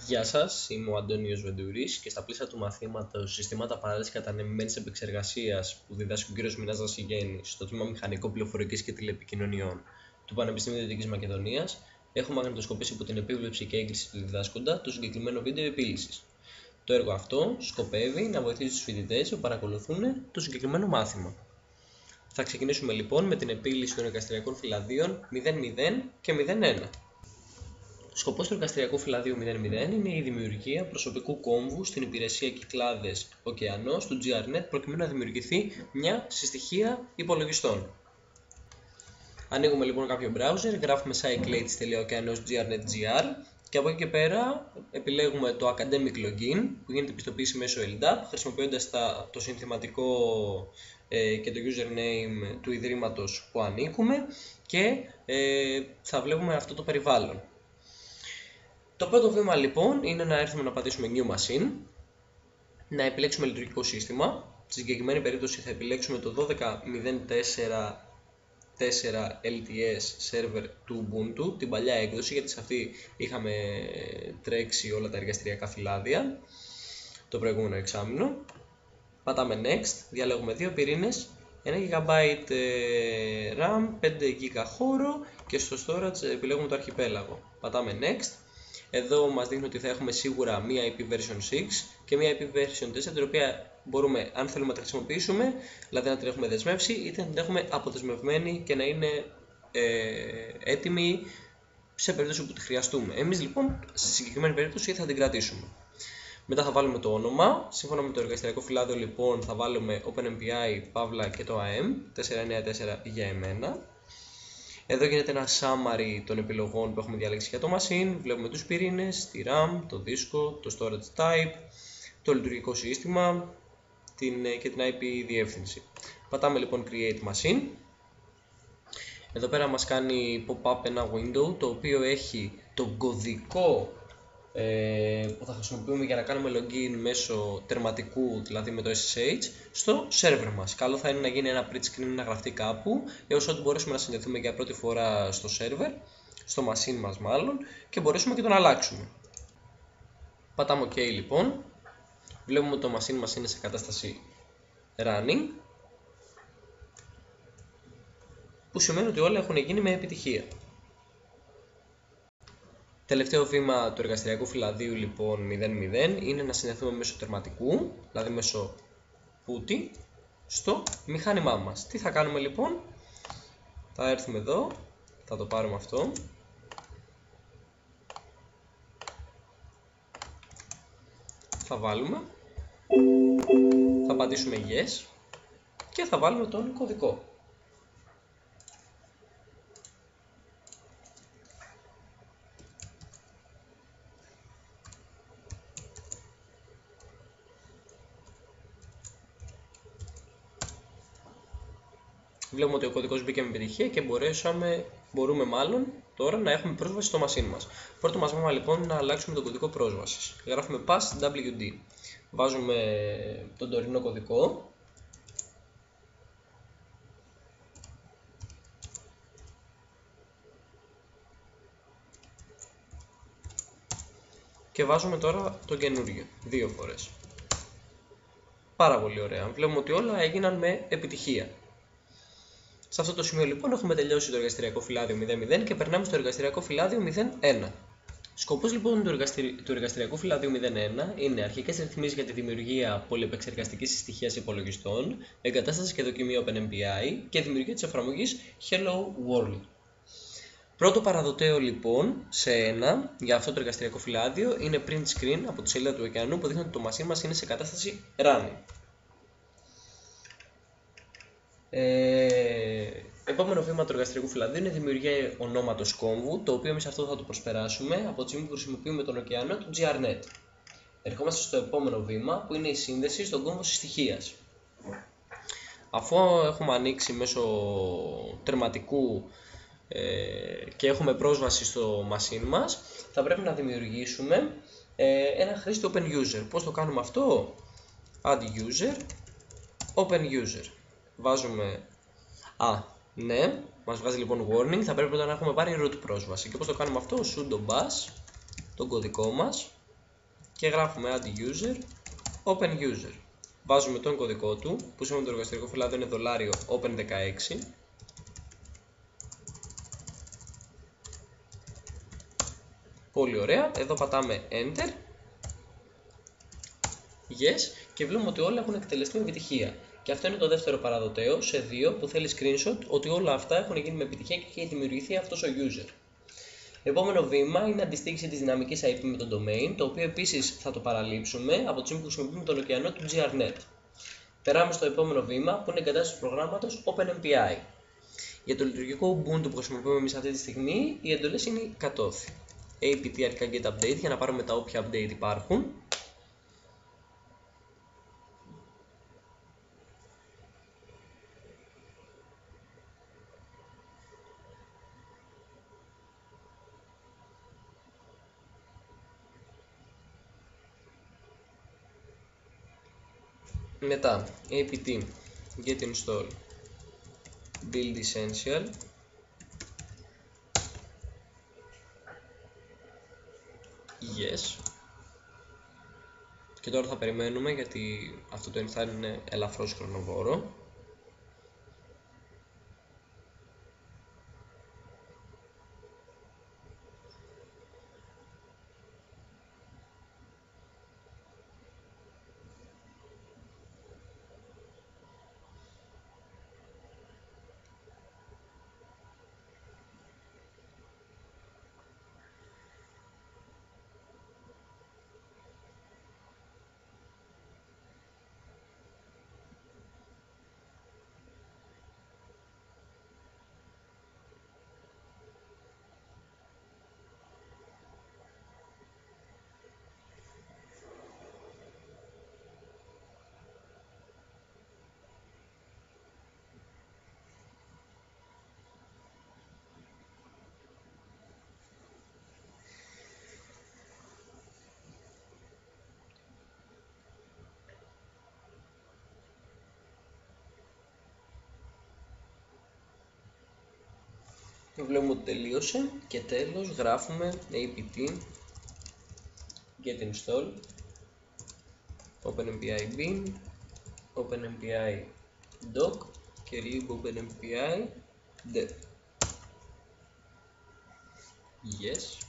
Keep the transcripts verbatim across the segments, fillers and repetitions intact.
Γεια σας, είμαι ο Αντώνιος Βεντουρής και στα πλαίσια του μαθήματος Συστήματα Παράλληλης Κατανεμημένης Επεξεργασίας που διδάσκει ο κύριος Μινάς Δασηγέννης στο τμήμα Μηχανικό Πληροφορικής και Τηλεπικοινωνιών του Πανεπιστημίου Δυτικής Μακεδονίας, έχω μαγνητοσκοπήσει υπό την επίβλεψη και έγκριση του διδάσκοντα το συγκεκριμένο βίντεο επίλυσης. Το έργο αυτό σκοπεύει να βοηθήσει τους φοιτητές που παρακολουθούν το συγκεκριμένο μάθημα. Θα ξεκινήσουμε λοιπόν με την επίλυση των εργαστηριακών φυλαδίων μηδέν μηδέν και μηδέν ένα. Σκοπός του εργαστηριακού φυλαδίου μηδέν μηδέν είναι η δημιουργία προσωπικού κόμβου στην υπηρεσία Κυκλάδες Ωκεανός του τζι αρ νετ προκειμένου να δημιουργηθεί μια συστοιχία υπολογιστών. Ανοίγουμε λοιπόν κάποιο browser, γράφουμε cyclates τελεία okeanos τελεία τζι αρ νετ τελεία τζι αρ και από εκεί και πέρα επιλέγουμε το Academic Login που γίνεται πιστοποίηση μέσω ελ ντάπ χρησιμοποιώντας τα, το συνθηματικό ε, και το username του ιδρύματος που ανήκουμε και ε, θα βλέπουμε αυτό το περιβάλλον. Το πρώτο βήμα λοιπόν είναι να έρθουμε να πατήσουμε New Machine, να επιλέξουμε λειτουργικό σύστημα. Στη συγκεκριμένη περίπτωση θα επιλέξουμε το δώδεκα μηδέν τέσσερα τέσσερα ελ τι ες server του Ubuntu, την παλιά έκδοση, γιατί σε αυτή είχαμε τρέξει όλα τα εργαστηριακά φυλάδια το προηγούμενο εξάμηνο. Πατάμε Next, διαλέγουμε δύο πυρήνες, ένα τζι μπι RAM, πέντε τζι μπι χώρο και στο storage επιλέγουμε το αρχιπέλαγο. Πατάμε Next. Εδώ μας δείχνει ότι θα έχουμε σίγουρα μία άι πι version έξι και μία άι πι version τέσσερα, την οποία μπορούμε, αν θέλουμε να τη χρησιμοποιήσουμε, δηλαδή να την έχουμε δεσμεύσει, είτε να την έχουμε αποδεσμευμένη και να είναι ε, έτοιμη σε περίπτωση που τη χρειαστούμε. Εμείς λοιπόν, στη συγκεκριμένη περίπτωση, θα την κρατήσουμε. Μετά θα βάλουμε το όνομα. Σύμφωνα με το εργαστηριακό φυλάδιο, λοιπόν, θα βάλουμε OpenMPI, Παύλα και το έι έι εμ τετρακόσια ενενήντα τέσσερα για εμένα. Εδώ γίνεται ένα summary των επιλογών που έχουμε διαλέξει για το machine. Βλέπουμε τους πυρήνες, τη RAM, το δίσκο, το storage type, το λειτουργικό σύστημα την, και την άι πι διεύθυνση. Πατάμε λοιπόν Create Machine. Εδώ πέρα μας κάνει pop-up ένα window το οποίο έχει τον κωδικό ε, που θα χρησιμοποιούμε για να κάνουμε login μέσω τερματικού, δηλαδή με το ες ες έιτς, στο server μας. Καλό θα είναι να γίνει ένα print screen να γραφτεί κάπου, έως ότι μπορέσουμε να συνδεθούμε για πρώτη φορά στο server, στο machine μας μάλλον, και μπορέσουμε και τον αλλάξουμε. Πατάμε OK λοιπόν. Βλέπουμε ότι το machine μας είναι σε κατάσταση running, που σημαίνει ότι όλα έχουν γίνει με επιτυχία. Τελευταίο βήμα του εργαστηριακού φυλαδίου λοιπόν μηδέν μηδέν είναι να συνδεθούμε μέσω τερματικού, δηλαδή μέσω πούτη, στο μηχάνημά μας. Τι θα κάνουμε λοιπόν? Θα έρθουμε εδώ, θα το πάρουμε αυτό, θα βάλουμε, θα πατήσουμε Yes και θα βάλουμε τον κωδικό. Βλέπουμε ότι ο κωδικός μπήκε με επιτυχία και μπορέσαμε, μπορούμε μάλλον τώρα να έχουμε πρόσβαση στο machine μας. Πρώτο μας βήμα λοιπόν είναι να αλλάξουμε τον κωδικό πρόσβασης. Γράφουμε pass ντάμπλιου ντι. Βάζουμε τον τωρινό κωδικό. Και βάζουμε τώρα τον καινούργιο, δύο φορές. Πάρα πολύ ωραία. Βλέπουμε ότι όλα έγιναν με επιτυχία. Σε αυτό το σημείο λοιπόν έχουμε τελειώσει το εργαστηριακό φυλάδιο μηδέν μηδέν και περνάμε στο εργαστηριακό φυλάδιο μηδέν ένα. Σκοπός λοιπόν του, εργαστηρι... του εργαστηριακού φυλαδίου μηδέν ένα είναι αρχικές ρυθμίσεις για τη δημιουργία πολυεπεξεργαστικής συστοιχίας υπολογιστών, εγκατάσταση και δοκιμή OpenMPI και δημιουργία της εφαρμογής Hello World. Πρώτο παραδοτέο λοιπόν σε ένα για αυτό το εργαστηριακό φυλάδιο είναι print screen από τη σελίδα του ωκεανού που δείχνει ότι το machine μας είναι σε κατάσταση running. Ε, επόμενο βήμα του εργαστηριακού φυλαδίου είναι η δημιουργία ονόματος κόμβου, το οποίο εμείς αυτό θα το προσπεράσουμε από τη στιγμή που χρησιμοποιούμε τον ωκεανό του τζι αρ νετ. Ερχόμαστε στο επόμενο βήμα που είναι η σύνδεση στον κόμβο συστοιχίας. Αφού έχουμε ανοίξει μέσω τερματικού ε, και έχουμε πρόσβαση στο machine μας, θα πρέπει να δημιουργήσουμε ε, ένα χρήστη Open User. Πώς το κάνουμε αυτό? Add User, Open User. Βάζουμε, α, ναι, μας βγάζει λοιπόν warning, θα πρέπει να έχουμε πάρει root πρόσβαση. Και πώς το κάνουμε αυτό? Sudo bash, τον κωδικό μας, και γράφουμε add user, open user. Βάζουμε τον κωδικό του, που σύμφωνα με το εργαστηρικό φυλάδιο είναι δολάριο open δεκαέξι. Πολύ ωραία, εδώ πατάμε enter, yes, και βλέπουμε ότι όλα έχουν εκτελεστεί με επιτυχία. Και αυτό είναι το δεύτερο παραδοτέο σε δύο που θέλει screenshot ότι όλα αυτά έχουν γίνει με επιτυχία και έχει δημιουργηθεί αυτός ο user. Επόμενο βήμα είναι αντιστοίχηση της δυναμικής άι πι με το domain, το οποίο επίσης θα το παραλείψουμε από τη στιγμή που χρησιμοποιούμε τον ωκεανό του τζι αρ νετ. Περάμε στο επόμενο βήμα που είναι η εγκατάσταση του προγράμματος OpenMPI. Για το λειτουργικό Ubuntu που χρησιμοποιούμε εμείς αυτή τη στιγμή, οι εντολές είναι κατώθη. apt αρχικά get update για να πάρουμε τα όποια update υπάρχουν. Μετά apt get install build essential, yes, και τώρα θα περιμένουμε γιατί αυτό το install είναι ελαφρώς χρονοβόρο. Βλέπουμε ότι τελείωσε και τέλος γράφουμε apt get install OpenMPI bin, OpenMPI doc και rib OpenMPI dev. Yes.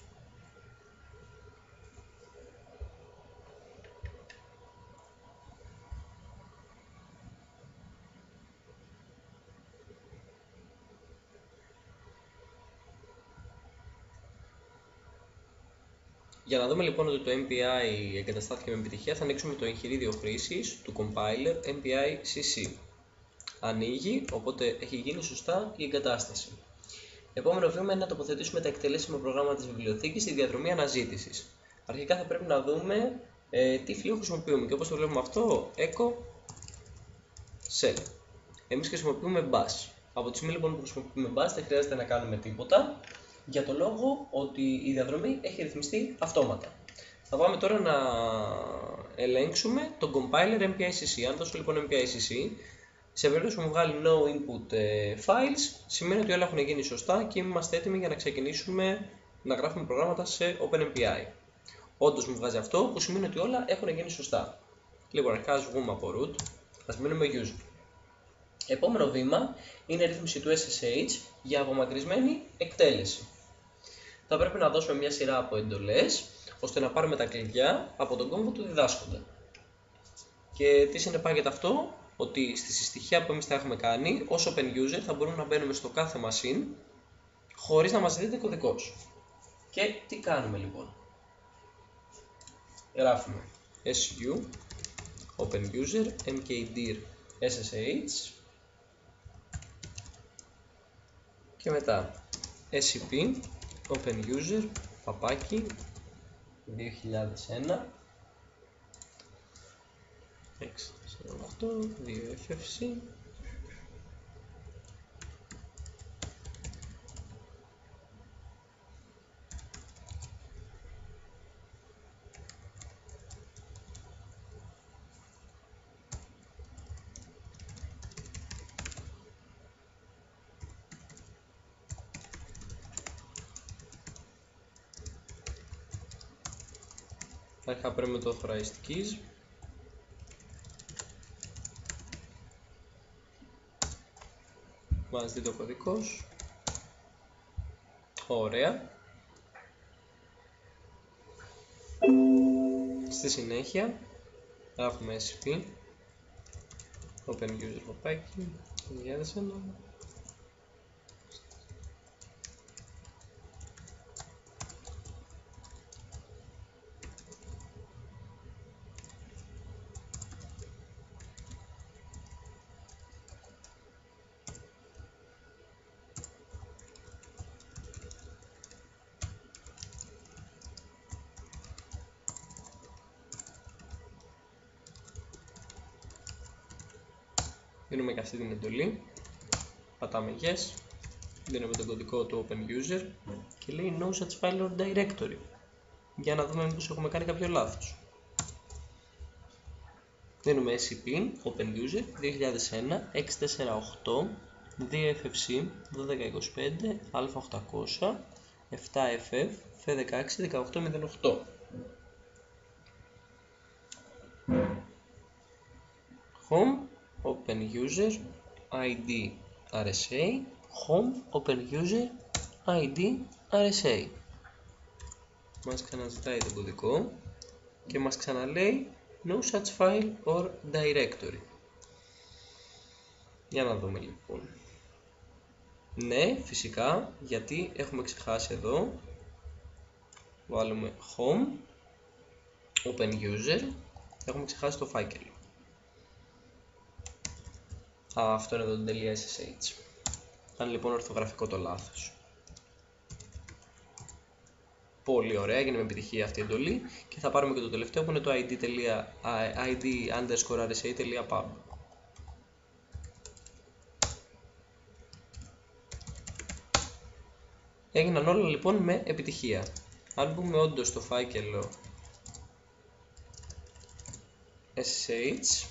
Για να δούμε λοιπόν ότι το εμ πι άι εγκαταστάθηκε με επιτυχία, θα ανοίξουμε το εγχειρίδιο χρήσης του compiler εμ πι άι σι σι. Ανοίγει, οπότε έχει γίνει σωστά η εγκατάσταση. Επόμενο βήμα είναι να τοποθετήσουμε τα εκτελέσιμα προγράμματα της βιβλιοθήκης στη διαδρομή αναζήτησης. Αρχικά θα πρέπει να δούμε ε, τι φλοιό χρησιμοποιούμε και όπως το βλέπουμε αυτό, echo shell. Εμείς χρησιμοποιούμε bash. Από τη στιγμή λοιπόν που χρησιμοποιούμε bash δεν χρειάζεται να κάνουμε τίποτα, για το λόγο ότι η διαδρομή έχει ρυθμιστεί αυτόματα. Θα πάμε τώρα να ελέγξουμε τον compiler εμ πι άι σι σι. Αν δώσω λοιπόν εμ πι άι σι σι, σε περίπτωση που μου βγάλει no input files, σημαίνει ότι όλα έχουν γίνει σωστά και είμαστε έτοιμοι για να ξεκινήσουμε να γράφουμε προγράμματα σε OpenMPI. Όντως μου βγάζει αυτό, που σημαίνει ότι όλα έχουν γίνει σωστά. Λοιπόν, αρχικά ας βγούμε από root, ας μείνουμε user. Επόμενο βήμα είναι η ρύθμιση του ες ες έιτς για απομακρυσμένη εκτέλεση. Θα πρέπει να δώσουμε μια σειρά από εντολές, ώστε να πάρουμε τα κλειδιά από τον κόμβο του διδάσκοντα. Και τι συνεπάγεται αυτό? Ότι στη συστοιχεία που εμείς θα έχουμε κάνει, ως open user θα μπορούμε να μπαίνουμε στο κάθε machine χωρίς να μας δείτε κωδικός. Και τι κάνουμε λοιπόν? Γράφουμε su open user mkdir ssh και μετά scp open user παπάκι δύο χιλιάδες ένα έξι τέσσερα οκτώ δύο εφ εφ σι Αρχικά παίρνουμε το authorized keys. Μας δει το κωδικός. Ωραία. Στη συνέχεια γράφουμε ες πι Open User παπάκι δύο χιλιάδες ένα. Δίνουμε και αυτή την εντολή, πατάμε yes, δίνουμε τον κωδικό του Open User και λέει No such file or directory, για να δούμε μήπως έχουμε κάνει κάποιο λάθος. Δίνουμε ες πι Open User δύο χιλιάδες ένα έξι τέσσερα οκτώ δύο εφ εφ σι δώδεκα είκοσι πέντε α οκτακόσια επτά εφ εφ εφ δεκαέξι δεκαοκτώ μηδέν οκτώ. Home Open User άι ντι αρ ες έι Home Open User άι ντι αρ ες έι. Μας ξαναζητάει τον κωδικό και μας ξαναλέει No such file or directory. Για να δούμε λοιπόν. Ναι, φυσικά, γιατί έχουμε ξεχάσει εδώ. Βάλουμε Home Open User. Έχουμε ξεχάσει το φάκελο. Α, αυτό είναι εδώ το .sh. Ήταν λοιπόν ορθογραφικό το λάθος. Πολύ ωραία, έγινε με επιτυχία αυτή η εντολή και θα πάρουμε και το τελευταίο που είναι το id underscore rsa.pub. Έγιναν όλα λοιπόν με επιτυχία. Αν μπούμε όντως στο φάκελο sh,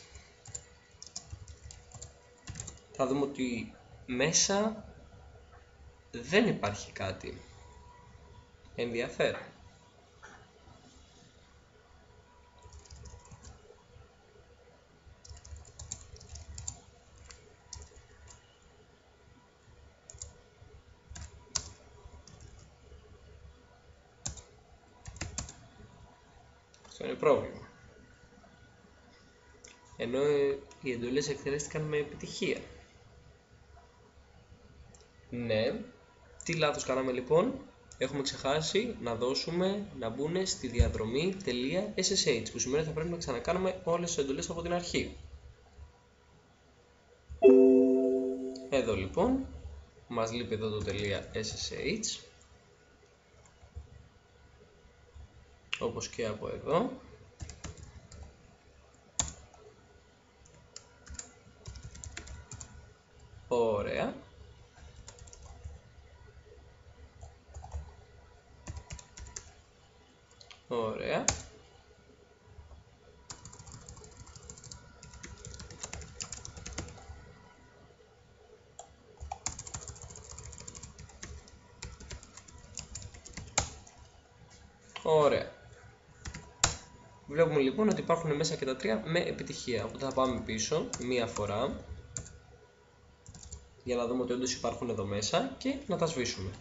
θα δούμε ότι μέσα δεν υπάρχει κάτι ενδιαφέρον. Αυτό είναι πρόβλημα. Ενώ οι εντολές εκτελέστηκαν με επιτυχία. Ναι. Τι λάθος κάναμε λοιπόν? Έχουμε ξεχάσει να δώσουμε να μπουν στη διαδρομή .ssh, που σημαίνει ότι θα πρέπει να ξανακάνουμε όλες τις εντολές από την αρχή. Εδώ λοιπόν μας λείπει εδώ το .ssh, όπως και από εδώ. Ωραία. Ωραία. Ωραία. Βλέπουμε λοιπόν ότι υπάρχουν μέσα και τα τρία με επιτυχία. Οπότε θα πάμε πίσω μία φορά για να δούμε ότι όντως υπάρχουν εδώ μέσα και να τα σβήσουμε.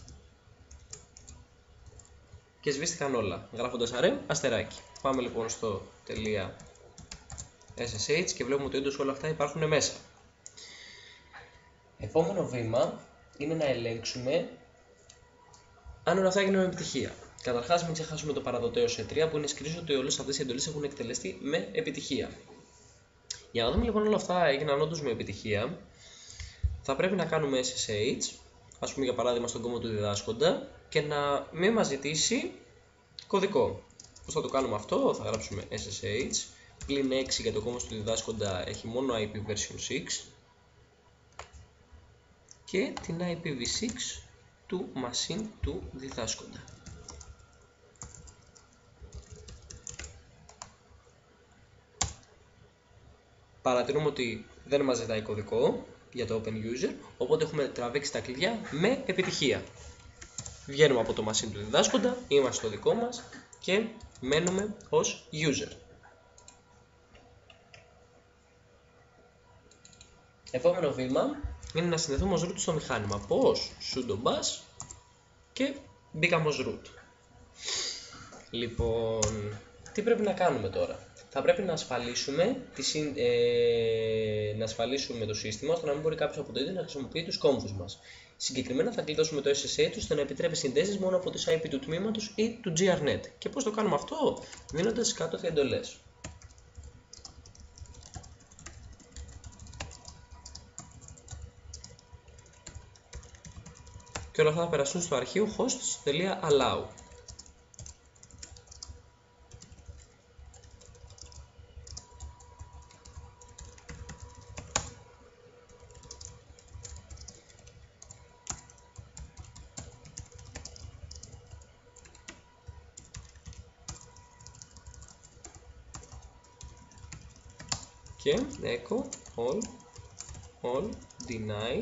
Και σβήστηκαν όλα, γράφοντας αρέμ αστεράκι. Πάμε λοιπόν στο .ssh και βλέπουμε ότι όντως όλα αυτά υπάρχουν μέσα. Επόμενο βήμα είναι να ελέγξουμε αν όλα αυτά έγιναν με επιτυχία. Καταρχάς, μην ξεχάσουμε το παραδοτέο σε τρία που είναι screenshot ότι όλες αυτές οι εντολές έχουν εκτελεστεί με επιτυχία. Για να δούμε λοιπόν όλα αυτά έγιναν όντως με επιτυχία, θα πρέπει να κάνουμε ssh, ας πούμε για παράδειγμα στον κόμμα του διδάσκοντα, και να μην μας ζητήσει κωδικό. Πώς θα το κάνουμε αυτό? Θα γράψουμε ssh πλην έξι για το κόμμα του διδάσκοντα έχει μόνο άι πι version έξι και την άι πι βι έξι του machine του διδάσκοντα. Παρατηρούμε ότι δεν μας ζητάει κωδικό για το Open User, οπότε έχουμε τραβήξει τα κλειδιά με επιτυχία. Βγαίνουμε από το machine του διδάσκοντα, είμαστε στο δικό μας και μένουμε ως user. Επόμενο βήμα είναι να συνδεθούμε ως root στο μηχάνημα. Πώς? Sudo bash και μπήκαμε ως root. Λοιπόν, τι πρέπει να κάνουμε τώρα? Θα πρέπει να ασφαλίσουμε, τη συν, ε, να ασφαλίσουμε το σύστημα ώστε να μην μπορεί κάποιος από το ίδιο να χρησιμοποιεί τους κόμβους μας. Συγκεκριμένα θα κλειδώσουμε το ες ες έιτς ώστε να επιτρέπει συνδέσεις μόνο από τις άι πι του τμήματος ή του τζι αρ νετ. Και πώς το κάνουμε αυτό? Δίνοντας κάτω εντολές. Και όλα αυτά θα περάσουν στο αρχείο hosts.allow. Και echo all, all, deny.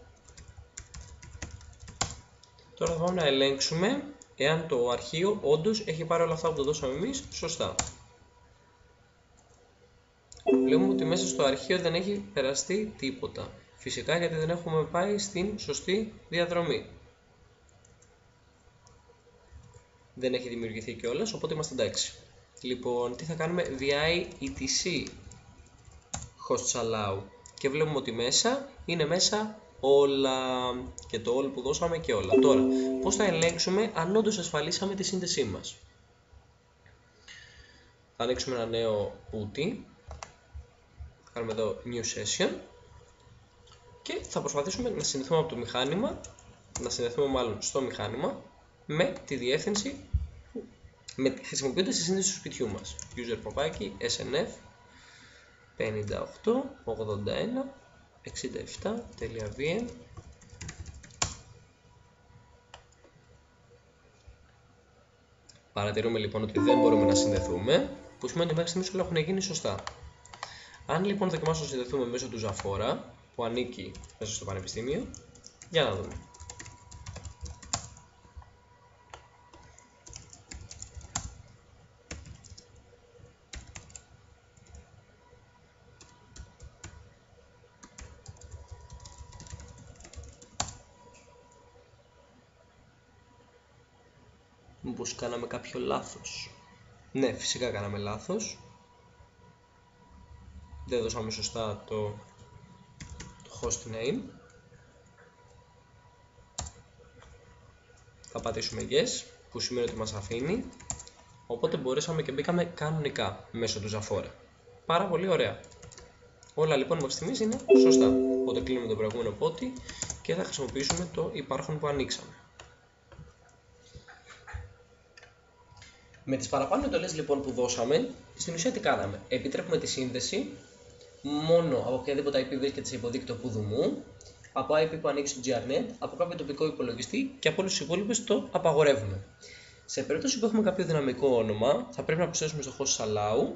Τώρα θα πάμε να ελέγξουμε εάν το αρχείο όντως έχει πάρει όλα αυτά που το δώσαμε εμείς σωστά. Βλέπουμε ότι μέσα στο αρχείο δεν έχει περαστεί τίποτα. Φυσικά γιατί δεν έχουμε πάει στην σωστή διαδρομή. Δεν έχει δημιουργηθεί κιόλας, οπότε είμαστε εντάξει. Λοιπόν, τι θα κάνουμε? vi etc hosts allow και βλέπουμε ότι μέσα είναι μέσα όλα και το all που δώσαμε και όλα. Τώρα, πώς θα ελέγξουμε αν όντως ασφαλίσαμε τη σύνδεσή μας? Θα ανοίξουμε ένα νέο putty, θα κάνουμε εδώ new session και θα προσπαθήσουμε να συνδεθούμε από το μηχάνημα, να συνδεθούμε μάλλον στο μηχάνημα με τη διεύθυνση, με, χρησιμοποιώντας τη σύνδεση του σπιτιού μας. User παπάκι snf πενήντα οκτώ ογδόντα ένα εξήντα επτά τελεία vm. Παρατηρούμε λοιπόν ότι δεν μπορούμε να συνδεθούμε, που σημαίνει ότι μέχρι στιγμής όλα έχουν γίνει σωστά. Αν λοιπόν δοκιμάσουμε να συνδεθούμε μέσω του Zafora, που ανήκει μέσα στο πανεπιστήμιο, για να δούμε. Μήπως κάναμε κάποιο λάθος? Ναι, φυσικά κάναμε λάθος. Δεν δώσαμε σωστά το, το host name. Θα πατήσουμε yes, που σημαίνει ότι μας αφήνει. Οπότε μπορέσαμε και μπήκαμε κανονικά μέσω του Zafora. Πάρα πολύ ωραία. Όλα λοιπόν μέχρι στιγμής είναι σωστά. Οπότε κλείνουμε το προηγούμενο πότη και θα χρησιμοποιήσουμε το υπάρχον που ανοίξαμε. Με τις παραπάνω εντολές λοιπόν που δώσαμε, στην ουσία τι κάναμε? Επιτρέπουμε τη σύνδεση μόνο από οποιαδήποτε άι πι βρίσκεται σε υποδίκτυο πουδουμού, από άι πι που ανοίξει στο τζι αρ νετ, από κάποιο τοπικό υπολογιστή και από όλους τους υπόλοιπους το απαγορεύουμε. Σε περίπτωση που έχουμε κάποιο δυναμικό όνομα, θα πρέπει να προσθέσουμε στο host allow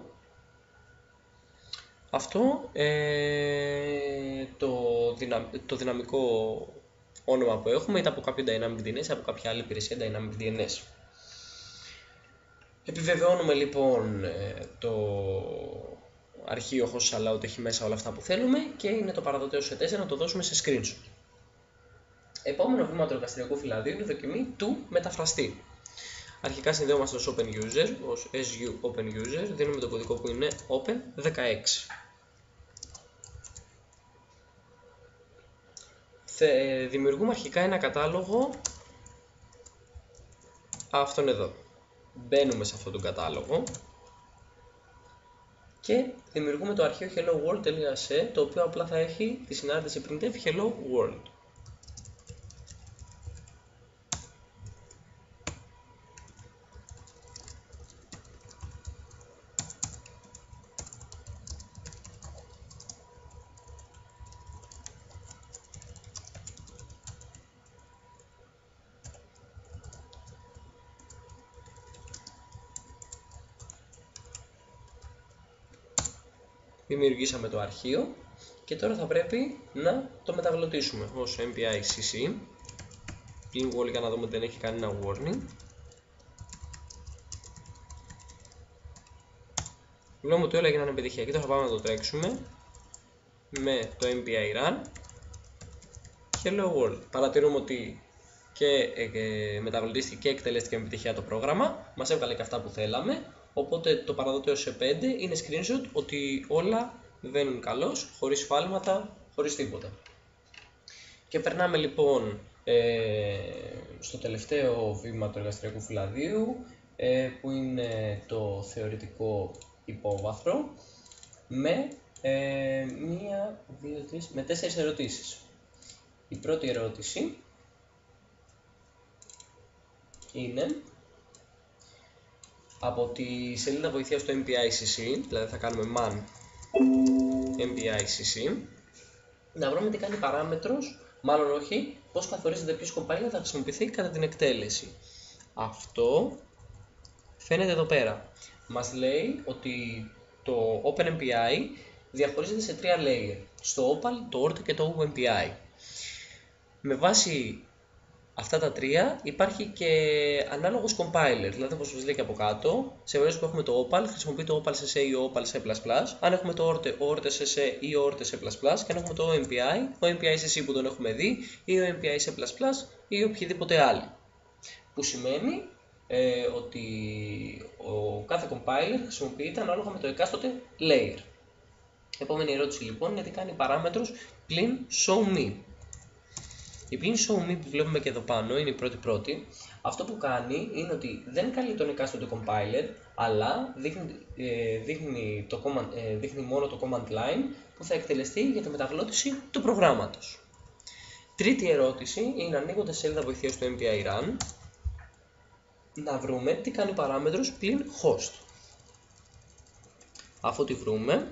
αυτό ε, το, δυνα, το δυναμικό όνομα που έχουμε, είτε από κάποιο dynamic ντι εν ες, από κάποια άλλη υπηρεσία dynamic ντι εν ες. Επιβεβαιώνουμε λοιπόν το αρχείο host allow ότι έχει μέσα όλα αυτά που θέλουμε και είναι το παραδοτέο σε τέσσερα να το δώσουμε σε screenshot. Επόμενο βήμα του εργαστηριακού φυλαδίου είναι η δοκιμή του μεταφραστή. Αρχικά συνδέομαστε ως open user, ως su open user, δίνουμε το κωδικό που είναι open δεκαέξι. Δημιουργούμε αρχικά ένα κατάλογο αυτόν εδώ. Μπαίνουμε σε αυτόν τον κατάλογο και δημιουργούμε το αρχείο helloworld.se, το οποίο απλά θα έχει τη συνάρτηση printf hello world. Δημιουργήσαμε το αρχείο και τώρα θα πρέπει να το μεταγλωτήσουμε ως mpi cc link wall για να δούμε ότι δεν έχει κανένα warning. Βλέπουμε ότι όλα έγιναν επιτυχία. Και τώρα θα πάμε να το τρέξουμε με το M P I run. Hello world. Παρατηρούμε ότι και ε, μεταβλητίστηκε και εκτελέστηκε με επιτυχία το πρόγραμμα. Μας έβγαλε και αυτά που θέλαμε. Οπότε το παραδοτέο σε πέντε είναι screenshot ότι όλα βαίνουν καλώς, χωρίς φάλματα, χωρίς τίποτα. Και περνάμε λοιπόν ε, στο τελευταίο βήμα του εργαστηριακού φυλαδίου, ε, που είναι το θεωρητικό υπόβαθρο, με, ε, μία, δύο, τρεις, με τέσσερις ερωτήσεις. Η πρώτη ερώτηση είναι από τη σελίδα βοηθείας του M P I C C, δηλαδή θα κάνουμε man M P I C C, να βρούμε τι κάνει παράμετρος, μάλλον όχι, πώς καθορίζεται ποιος compiler θα χρησιμοποιηθεί κατά την εκτέλεση. Αυτό φαίνεται εδώ πέρα. Μας λέει ότι το OpenMPI διαχωρίζεται σε τρία layer, στο Opal, το Orte και το OpenMPI. Με βάση αυτά τα τρία υπάρχει και ανάλογος compiler, δηλαδή όπως σας λέει και από κάτω, σε περίπτωση που έχουμε το Opal, χρησιμοποιεί το Opal C C ή Opal C++, αν έχουμε το Orte, ο Orte C ή ο Orte C++, και αν έχουμε το OMPI, ο MPI C που τον έχουμε δει, ή ο MPI C++ ή οποιοδήποτε άλλο. Που σημαίνει ε, ότι ο κάθε compiler χρησιμοποιείται ανάλογα με το εκάστοτε layer. Επόμενη ερώτηση λοιπόν είναι τι κάνει παράμετρος πλην show me. Η πλην show me που βλέπουμε και εδώ πάνω είναι η πρώτη πρώτη. Αυτό που κάνει είναι ότι δεν καλεί τον εκάστοτε compiler, αλλά δείχνει, ε, δείχνει, το command, ε, δείχνει μόνο το command line που θα εκτελεστεί για τη μεταγλώτηση του προγράμματος. Τρίτη ερώτηση είναι ανοίγοντας σελίδα βοηθείας του M P I run, να βρούμε τι κάνει παράμετρος πλην host. Αφού τη βρούμε,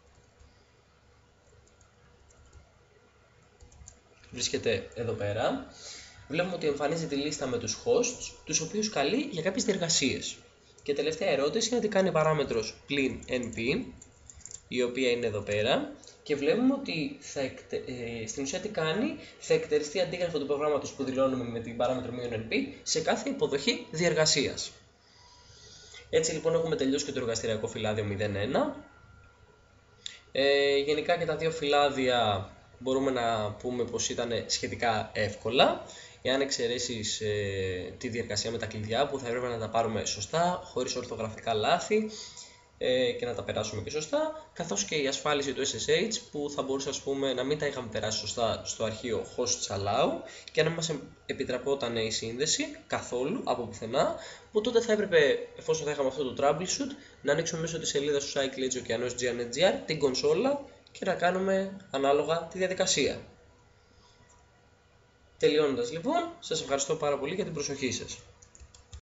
βρίσκεται εδώ πέρα, βλέπουμε ότι εμφανίζει τη λίστα με τους hosts, τους οποίους καλεί για κάποιες διεργασίες. Και τελευταία ερώτηση είναι τι κάνει παράμετρος πλην np, η οποία είναι εδώ πέρα, και βλέπουμε ότι θα εκτε... ε, στην ουσία τι κάνει, θα εκτελεστεί αντίγραφο του προγράμματος που δηλώνουμε με την παράμετρο -np σε κάθε υποδοχή διεργασίας. Έτσι λοιπόν έχουμε τελειώσει και το εργαστηριακό φυλάδιο μηδέν ένα. Ε, γενικά και τα δύο φυλάδια μπορούμε να πούμε πως ήταν σχετικά εύκολα, εάν εξαιρέσεις ε, τη διαδικασία με τα κλειδιά που θα έπρεπε να τα πάρουμε σωστά, χωρίς ορθογραφικά λάθη ε, και να τα περάσουμε και σωστά, καθώς και η ασφάλιση του S S H που θα μπορούσε ας πούμε, να μην τα είχαμε περάσει σωστά στο αρχείο hosts allow και να μην μας επιτραπόταν η σύνδεση καθόλου από πουθενά, που τότε θα έπρεπε, εφόσον θα είχαμε αυτό το troubleshoot, να ανοίξουμε μέσω της σελίδας του Cyclage Okeanos G την κονσόλα και να κάνουμε ανάλογα τη διαδικασία. Τελειώνοντας λοιπόν, σας ευχαριστώ πάρα πολύ για την προσοχή σας.